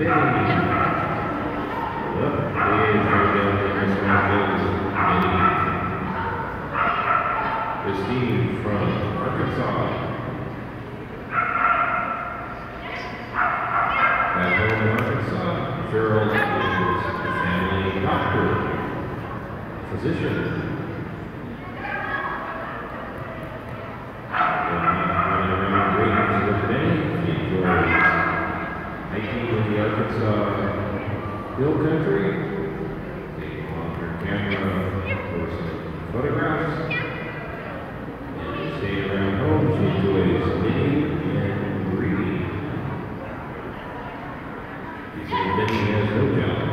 Christine from Arkansas. Back home in Arkansas, Cheryl is a family doctor, physician. Running around Williams with Benny. He enjoys hiking in the Arkansas hill country. Taking on her camera for some photographs. And staying around home, she enjoys knitting and reading. He said Benny has no job.